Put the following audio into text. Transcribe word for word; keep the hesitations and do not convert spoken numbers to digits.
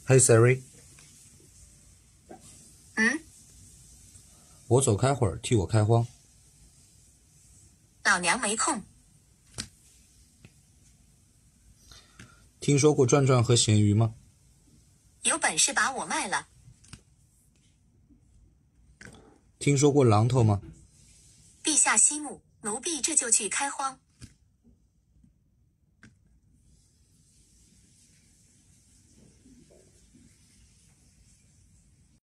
Hey Siri， 嗯， 我走开会儿，替我开荒。 老娘没空。 听说过转转和咸鱼吗？ 有本事把我卖了。 听说过榔头吗？ 陛下息怒，奴婢这就去开荒。